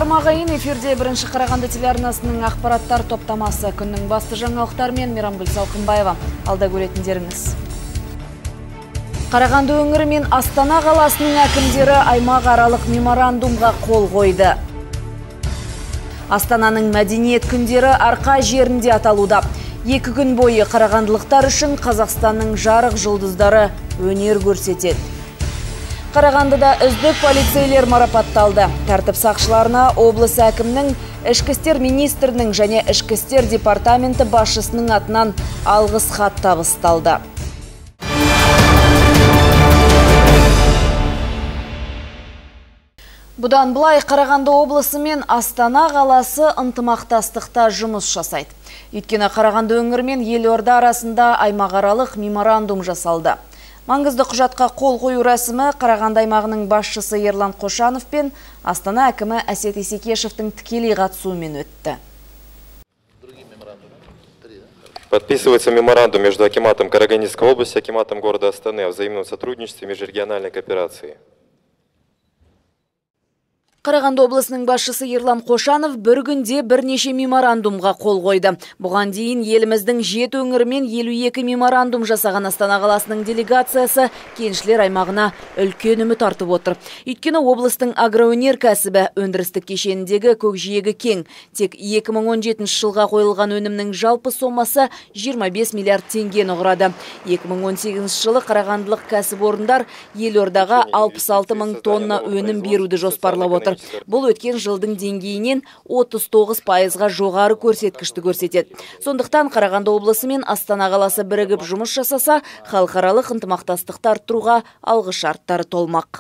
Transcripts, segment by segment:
Армағайын эфирде бірінші Қарағанды телеарнасының ақпараттар топтамасы. Күннің басты жаңалықтармен Мейрамгүл Салқынбаева. Алда көретіндеріңіз. Қарағанды өңірі мен Астана қаласының әкімдері аймақаралық меморандумға қол қойды. Астананың мәдениет күндері Арқа жерінде аталуда. 2 күн бойы қарағандылықтар үшін Қазақстанның жарық жұлдыздары өнер көрсетеді. Қарағандыда үздік полицейлер марапатталды. Тәртіп сақшыларына облыс әкімінің, ішкі істер министрінің және ішкі істер департаменті басшысының атынан алғыс хат табысталды. Бұдан былай Қарағанды облысы мен Астана қаласы ынтымақтастықта жұмыс жасайды. Өйткені Қарағанды өңірі мен Елорда арасында аймақаралық меморандум жасалды. Маңызды құжатқа қол қою рәсімі Қарағанды аймағының басшысы Ерлан Қошанов пен Астана әкімі Әсет Исекешевтің тікелей қатысуымен өтті. Подписывается меморандум между акиматом Карагандинской области и акиматом города Астаны о взаимном сотрудничестве и межрегиональной кооперации. Қарағанды облысының басшысы Ерлан Қошанов бір күнде бірнеше меморандумға қол қойды. Бұған дейін еліміздің 7 өңірімен 52 меморандум жасаған Астана қаласының делегациясы кеншілер аймағына үлкен үміт артып отыр. Өйткені облыстың агроөнеркәсібі өндірістік кешеніндегі көкжиегі кең. Тек 2017 жылға қойылған өнімнің жалпы сомасы 25 миллиард теңгені құрады. 2018 жылы қарағандылық кәсіпорындар Елордаға 66 мың тонна өнім беруді жоспарлап отыр. Бұл өткен жылдың деңгейінен 39%-ға жоғары көрсеткішті көрсетеді. Сондықтан Қарағанды облысы мен Астана қаласы бірігіп жұмыс жасаса, халықаралық ынтымақтастықты арттыруға алғышарттары толмақ.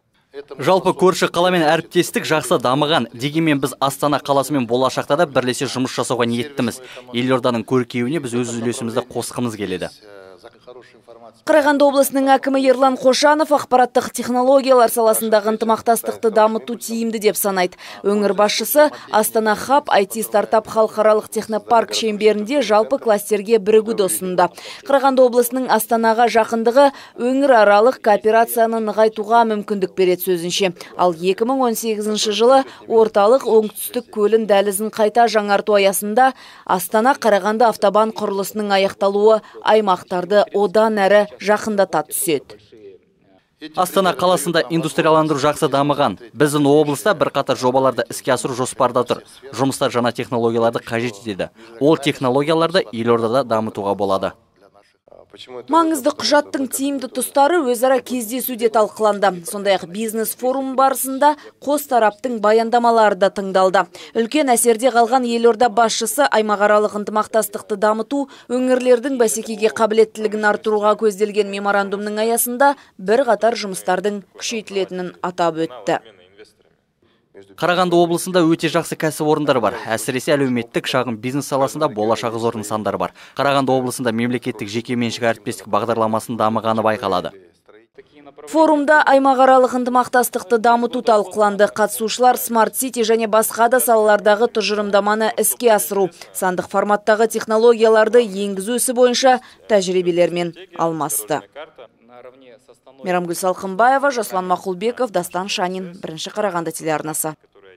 Жалпы көрші қаламен әріптестік жақсы дамыған. Дегенмен біз Астана қаласымен болашақта да бірлесе жұмыс жасауға ниеттіміз. Елорданың көркеюіне біз өз үлесімізді қосқымыз келеді. Қарағанды облысының әкімі Ерлан Қошанов ақпараттық технологиялар саласындағы ынтымақтастықты дамыту тиімді деп санайды. Өңір басшысы Астана Хаб IT стартап халықаралық технопарк шеңберінде жалпы кластерге бірігуді ұсынды. Қарағанды облысының Астанаға жақындығы өңір аралық кооперацияны нығайтуға мүмкіндік береді сөзінше. Ал 2018 жылы орталық оңтүстік көлін дәлізін қайта жаңарту аясында Астана Қарағанды автобан құрылысының аяқталуы аймақтарды одан әрі жақындата түседі. Астана қаласында индустрияландыру жақсы дамыған. Біздің облыста бірқатар жобаларды іске асыру жоспарда тұр. Жұмыстар жаңа технологияларды қажет етеді. Ол технологияларды Елордада дамытуға болады. Маңызды құжаттың тиімді тұстары өзара кездесуде талқыланды. Сондай-ақ бизнес форум барысында қос тараптың баяндамалары да тыңдалды. Үлкен әсерде қалған Елорда басшысы аймақаралық ынтымақтастықты дамыту, өңірлердің бәсекеге қабілеттілігін артыруға көзделген меморандумның аясында бірқатар жұмыстардың күшейтілетінін атап өтті. Қарағанды облысында өте жақсы кәсіпорындар бар. Әсіресе әлеуметтік шағын бизнес саласында болашағы зор нысандар бар. Қарағанды облысында мемлекеттік жекеменшік әріптестік бағдарламасын дамығаны байқалады. Форумда аймақаралық ынтымақтастықты дамыту талқыланды. Қатысушылар Smart City және басқа да салалардағы тұжырымдаманы іске асыру, сандық форматтағы технологияларды енгізу ісі бойынша тәжірибелермен алмасты. Мейрамгүл Салқынбаева, Жасұлан Мақұлбеков, Дастан Шанин, бірінші Қарағанды телеарнасы.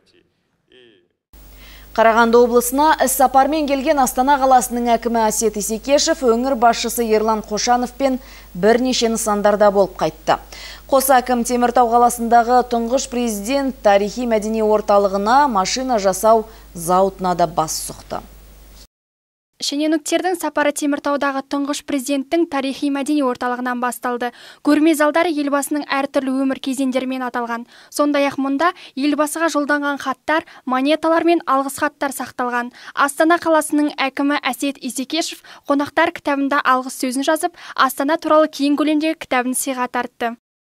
Қарағанды облысына іс-сапармен келген Астана қаласының әкімі Әсет Исекешев өңір басшысы Ерлан Қошанов пен бірнеше нысандарда болып қайтты. Қос әкім Теміртау қаласындағы тұңғыш президент тарихи мәдени орталығына, машина жасау зауытына да бас сұқты. Шенеуніктердің сапары Теміртаудағы тұңғыш президенттің тарихи мәдени орталығынан басталды. Көрме залдары елбасының әртүрлі өмір кезеңдерімен аталған. Сондай-ақ мұнда елбасыға жолданған хаттар, монеталар мен алғыс хаттар сақталған. Астана қаласының әкімі Әсет Исекешев қонақтар кітабында алғыс сөзін жазып, Астана туралы кең көлемдегі кітабын сыйға тартты.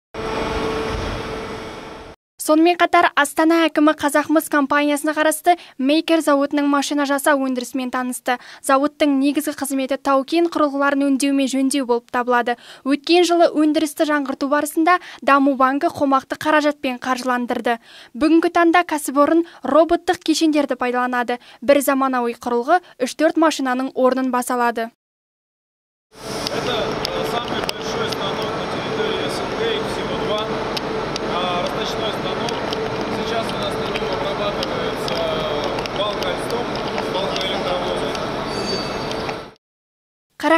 Сонымен қатар Астана әкімі Қазақмыс компаниясына қарасты Мейкер зауытының машина жасау өндірісімен танысты. Зауыттың негізгі қызметі тау-кен құрылғыларын өңдеу мен жөндеу болып табылады. Өткен жылы өндірісті жаңғырту барысында Даму банкі қомақты қаражатпен қаржыландырды. Бүгінгі таңда кәсіпорын роботтық кешендерді пайдаланады. Бір заманауи құрылғы 3-4 машинаның орнын баса алады. Сейчас у нас на нем обрабатывает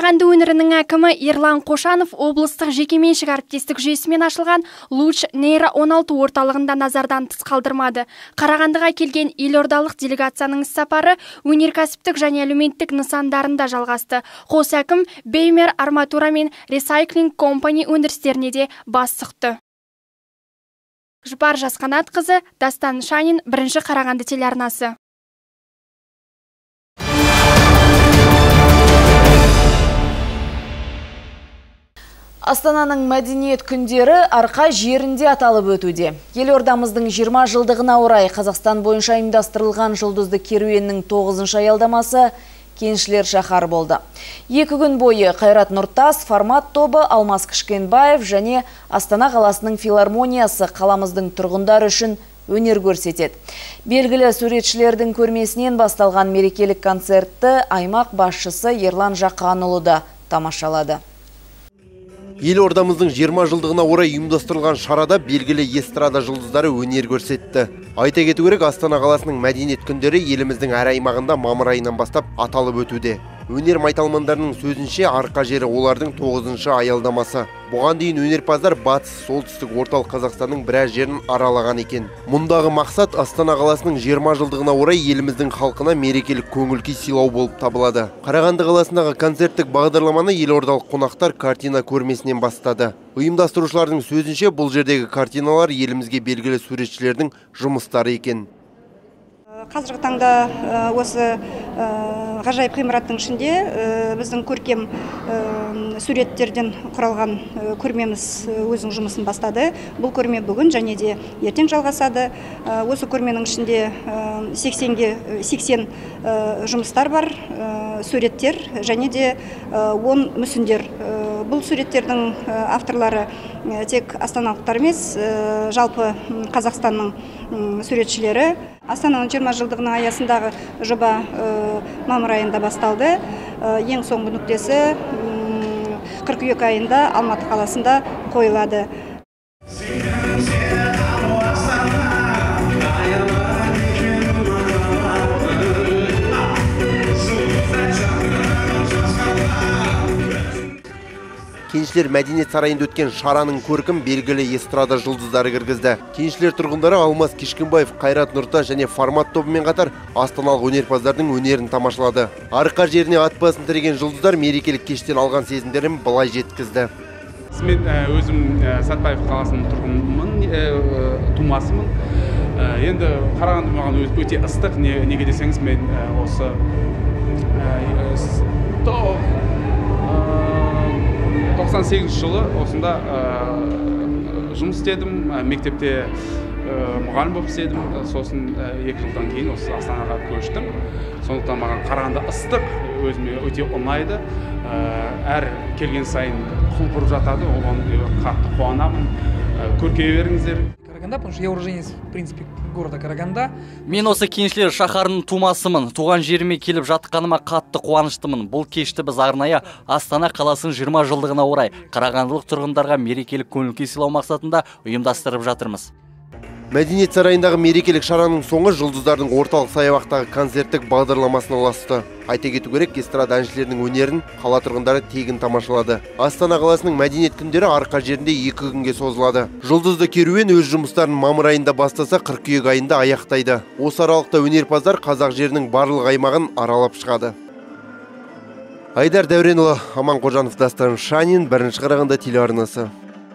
Қарағанды өңірінің әкімі Ерлан Қошанов облыстық жекеменшік әріптестік жүйесімен ашылған Луч Нейро 16 орталығында назардан тыс қалдырмады. Қарағандыға келген елордалық делегацияның іссапары өнеркәсіптік және әлеуметтік нысандарында жалғасты. Қос әкім Беймер арматура мен Recycling Company өндірістеріне де бас сұқты. Жұпар Жасқанатқызы, Дастан Шанин, бірінші Қарағанды телеарнасы. Астананың мәдениет күндері арқа жерінде аталып өтуде. Елордамыздың 20 жылдығына орай Қазақстан бойынша ұйымдастырылған жұлдызды керуеннің 9-шы аялдамасы Кеншілер шаһар болды. 2 күн бойы Қайрат Нұртас, формат тобы, Алмас Кішкенбаев және Астана қаласының филармониясы қаламыздың тұрғындар үшін өнер көрсетеді. Белгілі суретшілердің көрмесінен басталған мерекелік концертті аймақ басшысы Ерлан Жақанұлы да тамашалады. Елордамыздың 20 жылдығына орай ұйымдастырылған шарада белгілі эстрада жұлдыздары өнер көрсетті. Айта кету керек, Астана қаласының мәдениет күндері еліміздің әр аймағында мамыр айынан бастап аталып өтуде. Өнер майталмандарының сөзінше арқа жері олардың 9-шы аялдамасы. Бұған дейін өнерпаздар батыс, солтүстік, орталық Қазақстанның біраз жерін аралаған екен. Мұндағы мақсат Астана қаласының 20 жылдығына орай еліміздің халқына мерекелік көңіл-күй сыйлау болып табылады. Қарағанды қаласындағы концерттік бағдарламаны елордалық қонақтар картина көрмесінен бастады. Ұйымдастырушылардың сөзінше бұл жердегі картиналар елімізге белгілі суретшілердің жұмыстары екен. Қазіргі таңда осы ғажайып ғимараттың ішінде біздің көркем суреттерден құралған көрмеміз өзінің жұмысын бастады. Бұл көрме бүгін және де ертең жалғасады. Осы көрменің ішінде 80 жұмыстар бар, суреттер және де 10 мүсіндер. Бұл суреттердің авторлары тек астаналықтар емес, жалпы Қазақстанның суретшілері. Астананың 20 жылдығының аясындағы жоба мамыр айында басталды. Ең соңғы нүктесі қыркүйек айында Алматы қаласында қойылады. Кеншілер мәдениет сарайында өткен шараның көркін белгілі эстрада жұлдыздары кіргізді. Кеншілер тұрғындары Алмас Кішкенбаев, Қайрат Нұртас және формат тобымен қатар астаналық өнерпаздардың өнерін тамашалады. Арқа жеріне ат басын тіреген жұлдыздар мерекелік кештен алған сезімдерін былай жеткізді. Мен өзім Сәтбаев қаласының тұрғынымын, тумасымын. Енді Қарағанды маған өте ыстық, неге десеңіз, мен осы 98 жылы осында жұмыс істедім, мектепте мұғалім болып істедім. Сосын 2 жылдан кейін осы Астанаға көштім. Сондықтан маған Қарағанды ыстық, өзіме өте ұнайды. Әр келген сайын құлпырып жатады, оған қатты қуанамын. Көркейе беріңіздер. Потому что я уроженец, в принципе, города Караганда. Мен осы Кеншілер шаһарының тумасымын. Туған жеріме келіп жатқаныма қатты қуаныштымын. Бұл кешті біз арнайы Астана қаласының 20 жылдығына орай қарағандылық тұрғындарға мерекелік көңіл-күй сыйлау мақсатында ұйымдастырып жатырмыз. Мәдениет сарайындағы мерекелік шараның соңы жұлдыздардың орталық саябақтағы концерттік бағдарламасына ұласты. Айта кету керек, эстрада әншілерінің өнерін қала тұрғындары тегін тамашалады. Астана қаласының мәдениет күндері арқа жерінде 2 күнге созылады. Жұлдызды керуен өз жұмыстарын мамыр айында бастаса, қыркүйек айында аяқтайды. Осы аралықта өнерпаздар қазақ жерінің барлық аймағын аралап шығады. Айдар Дәуренұлы, Аман Қожанов, Дастан Шанин, бірінші Қарағанды телеарнасы.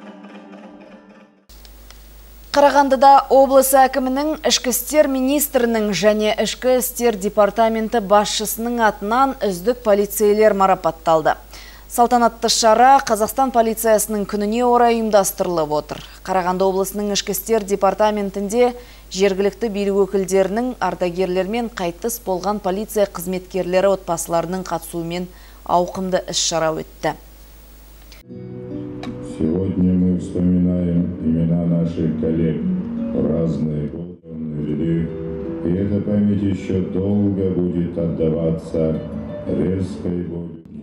Қарағандыда облыс әкімінің, ішкі істер министрінің және ішкі істер департаменті басшысының атынан үздік полицейлер марапатталды. Салтанатты шара Қазақстан полициясының күніне орай ұйымдастырылып отыр. Қарағанды облысының ішкі істер департаментінде жергілікті билік өкілдерінің, ардагерлер мен қайтыс болған полиция қызметкерлері отбасыларының қатысуымен ауқымды іс-шара өтті. Сегодня мы вспоминаем имена наших коллег в разные годы, и эта память еще долго будет отдаваться резкой болью.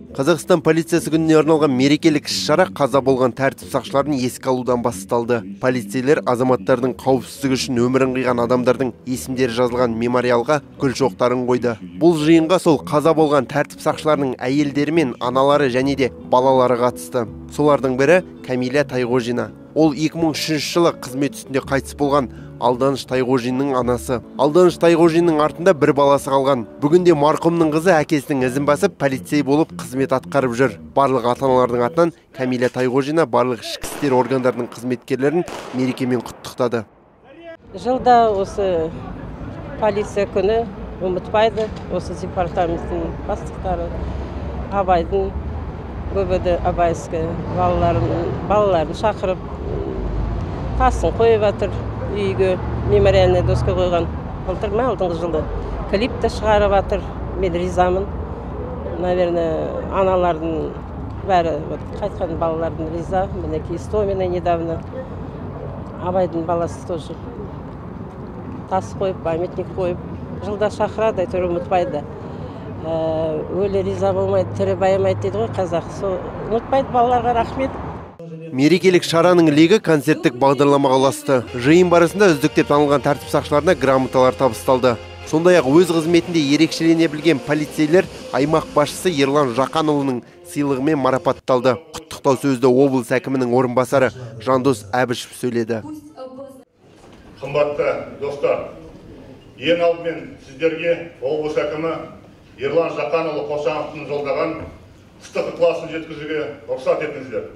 Қазақстан полициясы күніне арналған мерекелік іс-шара қаза болған тәртіп сақшыларын еске алудан басталды. Полицейлер азаматтардың қауіпсіздігі үшін өмірін қиған адамдардың есімдері жазылған мемориалға гүл шоқтарын қойды. Бұл жиынға сол қаза болған тәртіп сақшыларының әйелдері мен аналары және де балалары қатысты. Солардың бірі Камиля Тайғожина. Ол 2003 жылы қызмет үстінде қайтыс болған Алданыш Тайғожинның анасы. Алданыш Тайғожинның артында бір баласы қалған. Бүгінде марқұмның қызы әкесінің ізін басып, полицей болып қызмет атқарып жүр. Барлық ата-аналардың атынан Камиля Тайғожина барлық ішкі істер органдарының қызметкерлерін мерекемен құттықтады. Жылда осы полиция күні ұмытпайды. Осы департаменттің бастықтары Абайдың көбеді Абайскі балаларын шақырып тасын қойып жатыр. Үйге мемориальный доска қойған. Былтыр ма алдыңғы жылда клип те шығарып жатыр. Мен ризамын. Наверное, аналардың бәрі қайтқан балалардың риза. Мінекей Истомина недавно Абайдың баласы тоже тас қойып, памятник қойып, жылда шақырады, әйтеуір ұмытпайды. Өлі риза болмайды, тірі байымайды дейді ғой қазақ. Ұмытпайды балаларға, рахмет. Мерекелік шараның легі концерттік бағдарламаға ұласты. Жиын барысында үздік деп танылған тәртіп сақшыларына грамоталар табысталды. Сондай-ақ өз қызметінде ерекшелене білген полицейлер аймақ басшысы Ерлан Жақанұлының сыйлығымен марапатталды. Құттықтау сөзді облыс әкімінің орынбасары Жандос Әбішев сөйледі. Қымбатты достар, ең алдымен сіздерге облыс әкімі Ерлан Жақанұлы Қошановтың жолдаған ыстық ықыласын жеткізуге рұқсат етіңіздер.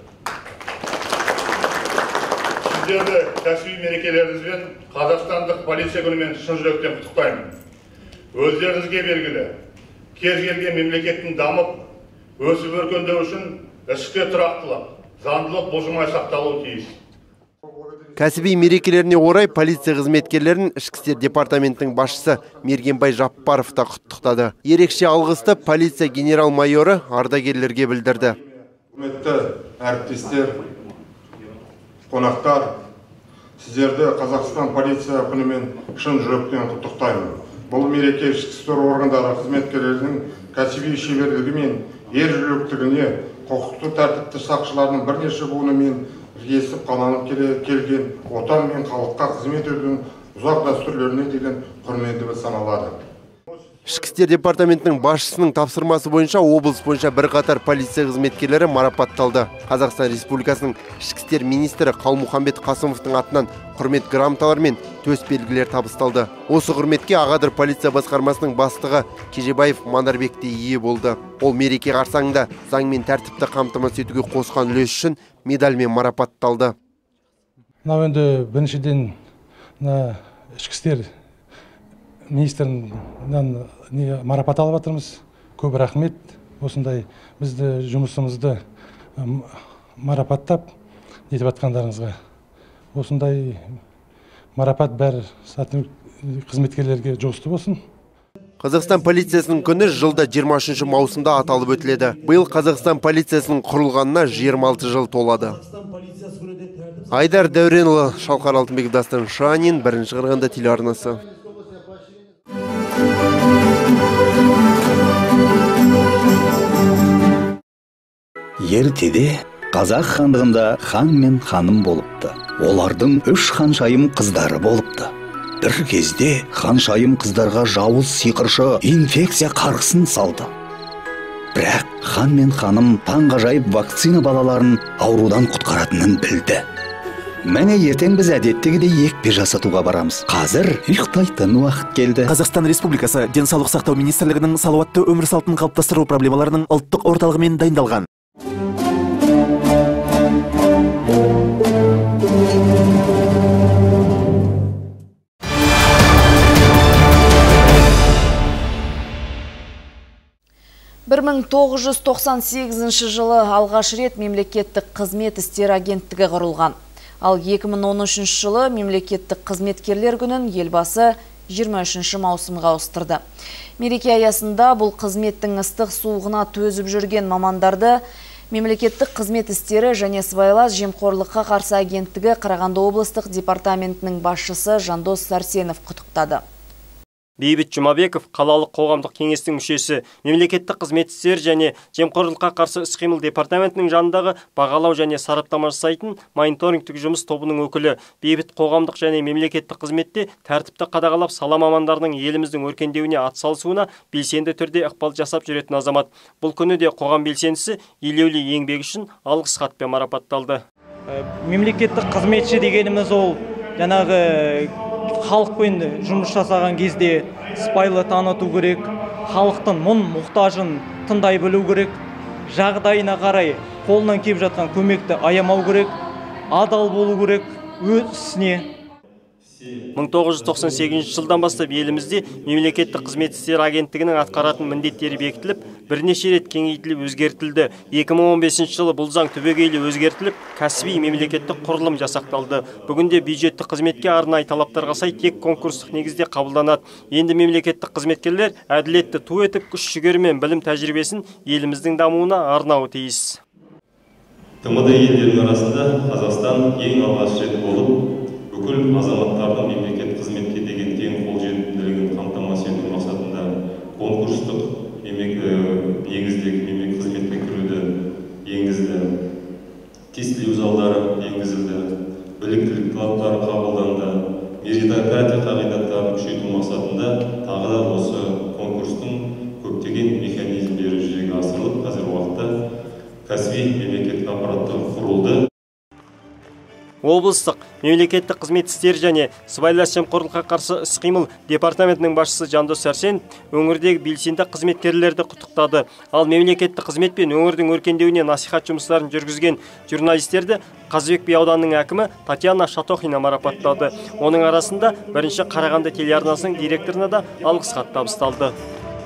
Сіздерді кәсіби мерекелеріңізбен Қазақстандық полиция күнімен шын жүректен құттықтаймын. Өздеріңізге белгілі, кез келген мемлекеттің дамып, өсіп өркендеу үшін ішкі тұрақтылық, заңдылық бұзылмай сақталуы тиіс. Кәсіби мерекелеріне орай полиция қызметкерлерін ішкі істер департаментінің басшысы Мергенбай Жаппаров та құттықтады. Ерекше алғысты полиция генерал-майоры ардагерлерге білдірді. Құрметті әріптестер, қонақтар, сіздерді Қазақстан полиция күнімен шын жүректен құттықтаймын. Бұл мереке ішкі істер органдары қызметкерлерінің кәсіби шеберлігі мен ержүректігіне, құқықты тәртіпті сақшыларының бірнеше буынымен ілесіп қаланып келген отан мен халыққа қызмет етудің ұзақ дәстүрлеріне деген құрметі саналады. Ішкі істер департаментінің басшысының тапсырмасы бойынша облыс бойынша бірқатар полиция қызметкерлері марапатталды. Қазақстан Республикасының ішкі істер министрі Қалмұхамбет Қасымовтың атынан құрмет грамоталар мен төс белгілер табысталды. Осы құрметке Ағадыр полиция басқармасының бастығы Кежебаев Манарбек те ие болды. Ол мереке қарсаңында заң мен тәртіпті қамтамасыз етуге қосқан үлесі үшін медальмен марапатталды. Мынау енді біріншіден ішкі істер министрінен марапат алып жатырмыз. Көп рахмет. Осындай бізді жұмысымызды марапаттап етіп жатқандарыңызға. Осындай марапат бәр қызметкерлерге жосты болсын. Қазақстан полициясының күні жылда 23 маусымда аталып өтіледі. Биыл Қазақстан полициясының құрылғанына 26 жыл толады. Айдар Дәуренұлы, Шалқар Алтынбеков, Дастан Шанин, Бірінші Қырғында телеарнасы. Ертеде қазақ хандығында хан мен ханым болыпты. Олардың 3 ханшайым қыздары болыпты. Бір кезде ханшайым қыздарға жауыз сиқыршы инфекция қарғысын салды. Бірақ хан мен ханым таңғажайып вакцина балаларын аурудан құтқаратынын білді. Мәне ертең біз әдеттегідей екпе жасатуға барамыз. Қазір ұйықтайтын уақыт келді. Қазақстан Республикасы Денсаулық сақтау министрлігінің салауатты өмір салтын қалыптастыру проблемаларының ұлттық орталығымен дайындалған. Бір 1998 жылы алғаш рет мемлекеттік қызмет істер агенттігі құрылған. Ал 2013 жылы мемлекеттік қызметкерлер күнін елбасы 23 маусымға ауыстырды. Мереке аясында бұл қызметтің ыстық суығына төзіп жүрген мамандарды мемлекеттік қызмет істері және сыбайлас жемқорлыққа қарсы агенттігі Қарағанды облыстық департаментінің басшысы Жандос Сәрсенов құттықтады. Бейбіт Жұмабеков, қалалық қоғамдық кеңестің мүшесі, мемлекеттік қызмет істері және жемқорлыққа қарсы іс-қимыл департаментінің жанындағы бағалау және сараптама жасайтын мониторингтік жұмыс тобының өкілі. Бейбіт қоғамдық және мемлекеттік қызметте тәртіпті қадағалап, сала мамандарының еліміздің өркендеуіне атсалысуына белсенді түрде ықпал жасап жүретін азамат. Бұл күні де қоғам белсендісі елеулі еңбегі үшін алғыс хатпен марапатталды. Мемлекеттік қызметші дегеніміз ол жаңағы халықпен жұмыс жасаған кезде сыпайы таныту керек, халықтың мұқтажын тыңдай білу керек, жағдайына қарай қолынан келіп жатқан көмекті аямау керек, адал болу керек өз ісіне. 1998 жылдан бастап елімізде мемлекеттік қызмет істері агенттігінің атқаратын міндеттері бекітіліп, бірнеше рет кеңейтіліп өзгертілді. 2015 жылы бұл заң түбегейлі өзгертіліп, кәсіби мемлекеттік құрылым жасақталды. Бүгінде бюджеттік қызметке арнайы талаптарға сай тек конкурстық негізде қабылданады. Енді мемлекеттік қызметкерлер әділетті ту етіп, күш-жігері мен білім тәжірибесін еліміздің дамуына арнауы тиіс. ТМД елдерінің арасында Қазақстан ең алғаш рет болып, бүкіл азаматтардың мемлекет қызметке деген тең қолжетімділігін қамтамасыз ету мақсатында конкурстық негіздегі мемлекеттік қызметке кіруді енгізді. Тестілеу залдары енгізілді, біліктілік талаптары қабылданды, меритократия қағидаттарын күшейту мақсатында тағы да осы конкурстың көптеген механизмдері жүзеге асырылып, қазіргі уақытта кәсіби мемлекеттік аппараты құрылды. Облыстық мемлекеттік қызмет істері және сыбайлас жемқорлыққа қарсы іс-қимыл департаментінің басшысы Жандос Сәрсен өңірдегі белсенді қызметкерлерді құттықтады. Ал мемлекеттік қызмет пен өңірдің өркендеуіне насихат жұмыстарын жүргізген журналистерді Қазыбек би ауданының әкімі Татьяна Шатохина марапаттады. Оның арасында бірінші Қарағанды телеарнасының директорына да алғыс хат табысталды.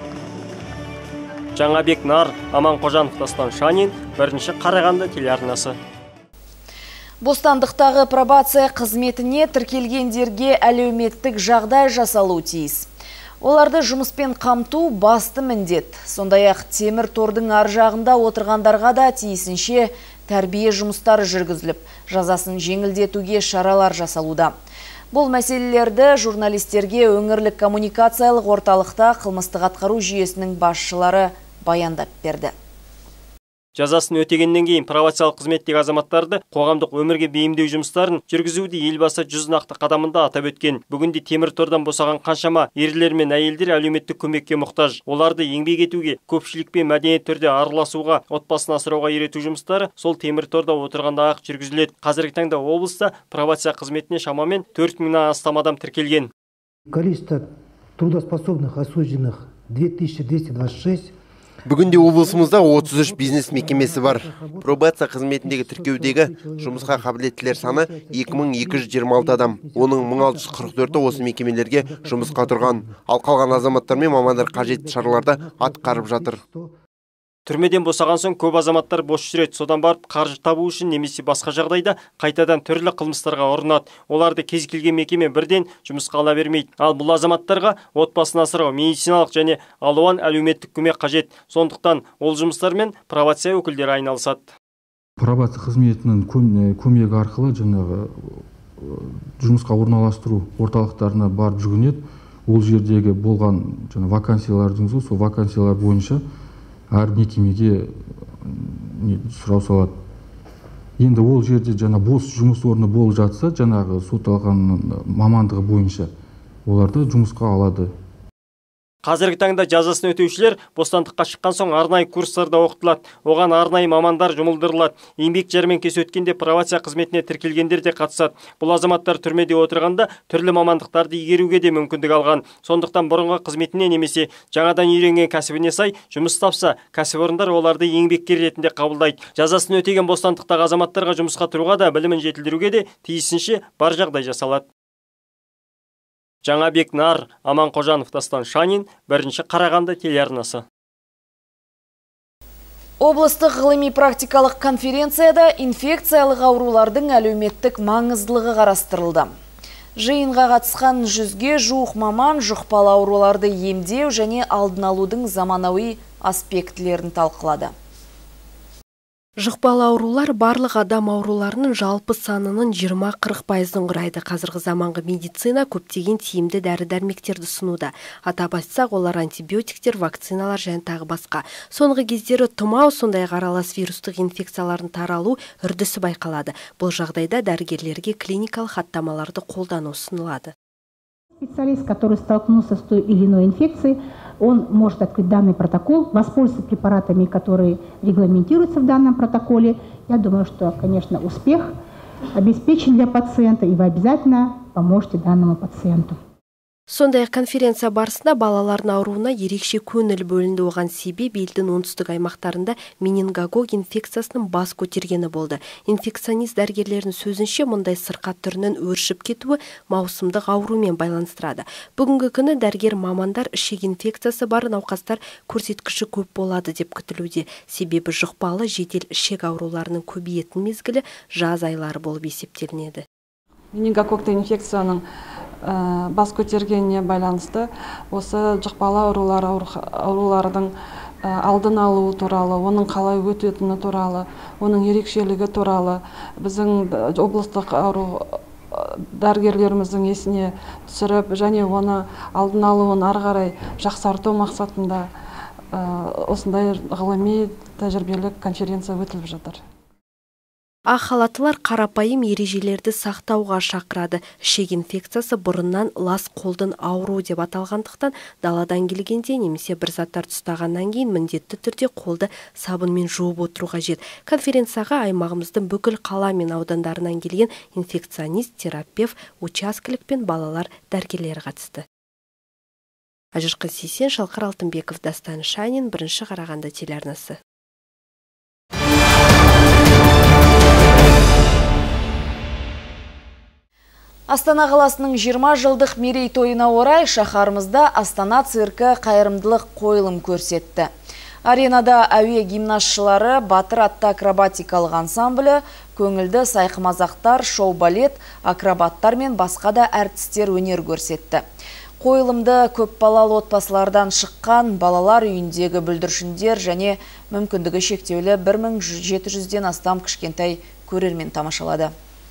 Жаңабек Нар, Аманқожанов, Дастан Шанин, бірінші Қарағанды телеарнасы. Бостандықтағы пробация қызметіне тіркелгендерге әлеуметтік жағдай жасалу тиіс. Оларды жұмыспен қамту басты міндет. Сондай-ақ темір тордың ар жағында отырғандарға да тиісінше тәрбие жұмыстары жүргізіліп, жазасын жеңілдетуге шаралар жасалуда. Бұл мәселелерді журналистерге өңірлік коммуникациялық орталықта қылмыстық атқару жүйесінің басшылары баяндап берді. Жазасын өтегеннен кейін пробациялық қызметтегі азаматтарды қоғамдық өмірге бейімдеу жұмыстарын жүргізуді елбасы 100 нақты қадамында атап өткен. Бүгінде темір тордан босаған қаншама ерлер мен әйелдер әлеуметтік көмекке мұқтаж. Оларды еңбек етуге, көпшілікпен мәдени түрде араласуға, отбасын асырауға үйрету жұмыстары сол темір торда отырғанда-ақ жүргізіледі. Қазіргі таңда облыста пробация қызметіне шамамен 4000-нан астам адам тіркелген. Количество трудоспособных осужденных 2226. Бүгінде облысымызда 33 бизнес мекемесі бар. Пробация қызметіндегі тіркеудегі жұмысқа қабілеттілер саны 2226 адам. Оның 1644-і осы мекемелерге жұмысқа тұрған. Ал қалған азаматтар мен мамандар қажетті шараларды атқарып жатыр. Түрмеден босаған соң көп азаматтар бос жүреді. Содан барып қаржы табу үшін немесе басқа жағдайда қайтадан түрлі қылмыстарға ұрынады. Оларды кез келген мекеме бірден жұмысқа ала бермейді. Ал бұл азаматтарға отбасын асырау, медициналық және алуан әлеуметтік көмек қажет. Сондықтан ол жұмыстармен пробация өкілдері айналысады. Пробация қызметінің көмегі арқылы жаңағы жұмысқа орналастыру орталықтарына барып жүгінеді. Ол жердегі болған вакансиялардың сол вакансиялар бойынша әр мекемеге сұрау салады. Енді ол жерде бос жұмыс орны болып жатса, жаңағы сотталған мамандығы бойынша оларды жұмысқа алады. Қазіргі таңда жазасын өтеушілер бостандыққа шыққан соң арнайы курстарда оқытылады. Оған арнайы мамандар жұмылдырылады. Еңбек жәрмеңкесі өткенде пробация қызметіне тіркелгендер де қатысады. Бұл азаматтар түрмеде отырғанда түрлі мамандықтарды игеруге де мүмкіндік алған. Сондықтан бұрынғы қызметіне немесе жаңадан үйренген кәсібіне сай жұмыс тапса, кәсіпорындар оларды еңбеккер ретінде қабылдайды. Жазасын өтеген бостандықтағы азаматтарға жұмысқа тұруға да, білімін жетілдіруге де тиісінше бар жағдай жасалады. Жаңабек Нар, Аманқожанов, Дастан Шанин, бірінші Қарағанды телеарнасы. Облыстық ғылыми-практикалық конференцияда инфекциялық аурулардың әлеуметтік маңыздылығы қарастырылды. Жиынға қатысқан 100-ге жуық маман жұқпалы ауруларды емдеу және алдын алудың заманауи аспектілерін талқылады. Жұқпалы аурулар барлық адам ауруларының жалпы санының 20-40%-ын құрайды. Қазіргі заманғы медицина көптеген тиімді дәрі-дәрмектерді ұсынуда. Атап айтсақ, олар антибиотиктер, вакциналар және тағы басқа. Соңғы кездері тұмау, сондай аралас вирустық инфекциялардың таралу үрдісі байқалады. Бұл жағдайда дәрігерлерге клиникалық хаттамаларды қолдану ұсынылады. Специалист, который столкнулся с той или иной инфекцией, он может открыть данный протокол, воспользоваться препаратами, которые регламентируются в данном протоколе. Я думаю, что, конечно, успех обеспечен для пациента, и вы обязательно поможете данному пациенту. Сондай конференция барысында балалардың ауруына ерекше көңіл бөлінді. Оған себеп елдің оңтүстік аймақтарында менингокок инфекциясының бас көтергені болды. Инфекционист дәрігерлердің сөзінше, мұндай сырқат түрінің өршіп кетуі маусымдық аурумен байланыстырады. Бүгінгі күні дәрігер мамандар ішек инфекциясы бар науқастар көрсеткіші көп болады деп күтілуде. Себебі жұқпалы жедел ішек ауруларының көбейетін мезгілі жаз айлары болып есептелінеді. Менингококты инфекцияның бас көтергеніне байланысты осы жұқпалы аурулардың алдын алу туралы, оның қалай өтетіні туралы, оның ерекшелігі туралы біздің облыстық дәрігерлеріміздің есіне түсіріп, және оны алдын алуын ары қарай жақсарту мақсатында осындай ғылыми тәжірибелік конференция өтіліп жатыр. Ақ халаттылар қарапайым ережелерді сақтауға шақырады. Ішек инфекциясы бұрыннан лас қолдың ауру деп аталғандықтан, даладан келгенде немесе бір заттар ұстағаннан кейін міндетті түрде қолды сабынмен жуып отыру қажет. Конференцияға аймағымыздың бүкіл қала мен аудандарынан келген инфекционист, терапевт, учаскелік пен балалар дәрігерлері қатысты. Ажырқын Сейсен, Шалқар Алтынбеков, Дастан Шанин, Бірінші Қарағанды телеарнасы. Астана қаласының 20 жылдық мерейтойына орай шаһарымызда Астана циркі қайырымдылық қойылым көрсетті. Аренада әуе гимнастшылары, батыр атты акробатикалық ансамблі, көңілді сайқымазақтар, шоу-балет, акробаттар мен басқа да әртістер өнер көрсетті. Қойылымды көпбалалы отбасылардан шыққан балалар үйіндегі бүлдіршіндер және мүмкіндігі шектеулі 1700-ден астам кішкентай көрермен тамашалады.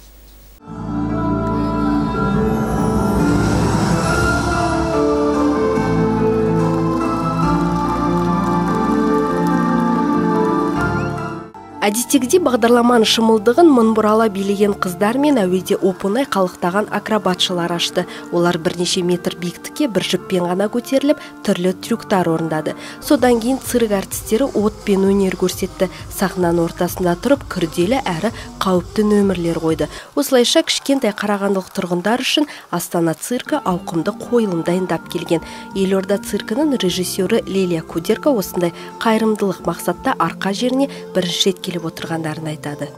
Әдеттегідей бағдарламаның шымылдығын мыңбұрала билеген қыздар мен әуеде оп-оңай қалықтаған акробатшылар ашты. Олар бірнеше метр биіктікке бір жіппен ғана көтеріліп, түрлі трюктар орындады. Содан кейін цирк әртістері отпен өнер көрсетті. Сахнаның ортасында тұрып, күрделі әрі қауіпті нөмірлер қойды. Осылайша кішкентай қарағандылық тұрғындар үшін Астана циркі ауқымды қойылым дайындап келген. Елорда циркінің режиссері Лилия Кудерка осындай қайырымдылық мақсатта арқа жеріне бірінші рет келіп отырғандарын айтады.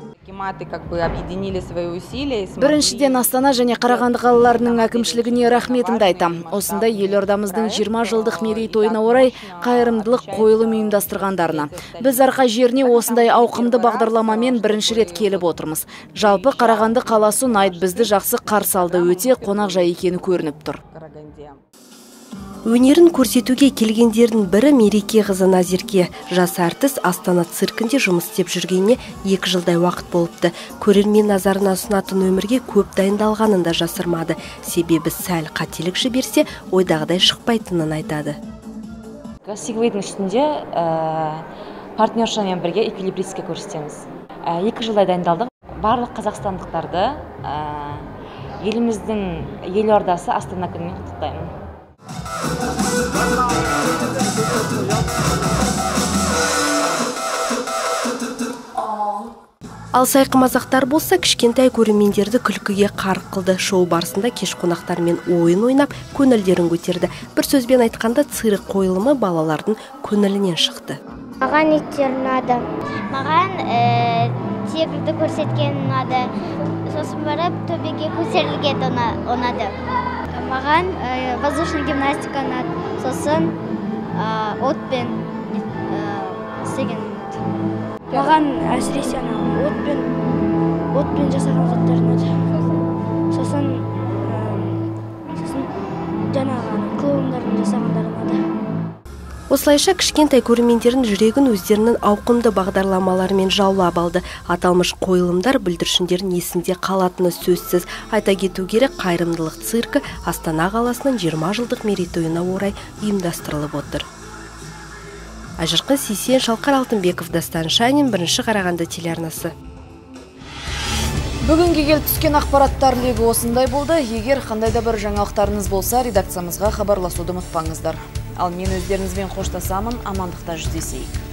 Біріншіден Астана және Қарағанды қалаларының әкімшілігіне рахметімді айтам. Осында елордамыздың 20 жылдық мерейтойына орай қайырымдылық қойылым ұйымдастырғандарына. Біз арқа жеріне осындай ауқымды бағдарламамен бірінші рет келіп отырмыз. Жалпы Қарағанды қаласы ұнайды, бізді жақсы қарсы алды, өте қонақжай екені көрініп тұр. Өнерін көрсетуге келгендердің бірі Мереке қызы Назерке. Жас әртіс Астана циркінде жұмыс істеп жүргеніне 2 жылдай уақыт болыпты. Көрермен назарына ұсынатын өмірге көп дайындалғанын да жасырмады. Себебі сәл қателік жіберсе, ойдағыдай шықпайтынын айтады. Сегвейдің үстінде партнершамен бірге эквилибристке көрсетеміз. 2 жылдай дайындалдық. Барлық қазақстандықтарды еліміздің елордасы Астана күнімен құттықтаймын. Ал сайқымазақтар болса кішкентай көрермендерді күлкіге қарық қылды. Шоу барысында кеш қонақтармен ойын ойнап, көңілдерін көтерді. Бір сөзбен айтқанда цирк қойылымы балалардың көңілінен шықты. Маған иттер ұнады. Маған тигрді көрсеткен ұнады. Сосын барып төбеге көтерілген ұнады. Маған воздушный гимнастика ұнады. Сосын отпен істеген ұнады. Маған әсіресе отпен жасаған заттар ұнады. Сосын жаңағы клоундардың жасағандар ұнады. Осылайша кішкентай көрермендердің жүрегін өздерінің ауқымды бағдарламаларымен жаулап алды. Аталмыш қойылымдар бүлдіршіндердің есінде қалатыны сөзсіз. Айта кету керек, қайырымдылық циркі Астана қаласының 20 жылдық мерейтойына орай ұйымдастырылып отыр. Ажырқын Сейсен, Шалқар Алтынбеков, Дастан Шанин, Бірінші Қарағанды телеарнасы. Бүгінге келіп түскен ақпараттар легі осындай болды. Егер қандай да бір жаңалықтарыңыз болса, редакциямызға хабарласуды ұмытпаңыздар. Ал мен өздеріңізбен қоштасамын, амандықта жүздесейік.